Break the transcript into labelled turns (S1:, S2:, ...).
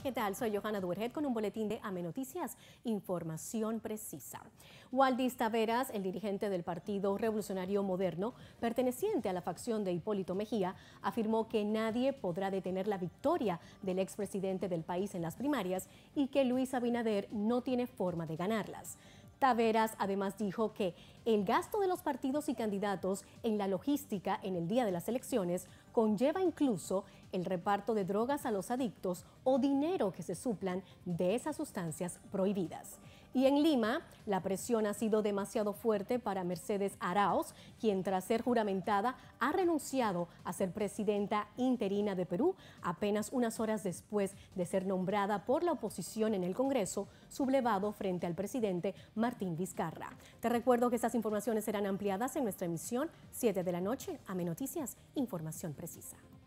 S1: ¿qué tal? Soy Johanna Duerjet con un boletín de AME Noticias, información precisa. Waldis Taveras, el dirigente del Partido Revolucionario Moderno, perteneciente a la facción de Hipólito Mejía, afirmó que nadie podrá detener la victoria del expresidente del país en las primarias y que Luis Abinader no tiene forma de ganarlas. Taveras además dijo que el gasto de los partidos y candidatos en la logística en el día de las elecciones conlleva incluso el reparto de drogas a los adictos o dinero que se suplan de esas sustancias prohibidas. Y en Lima, la presión ha sido demasiado fuerte para Mercedes Arauz, quien tras ser juramentada ha renunciado a ser presidenta interina de Perú apenas unas horas después de ser nombrada por la oposición en el Congreso, sublevado frente al presidente Martín Vizcarra. Te recuerdo que estas informaciones serán ampliadas en nuestra emisión 7 de la noche. AME Noticias, información precisa.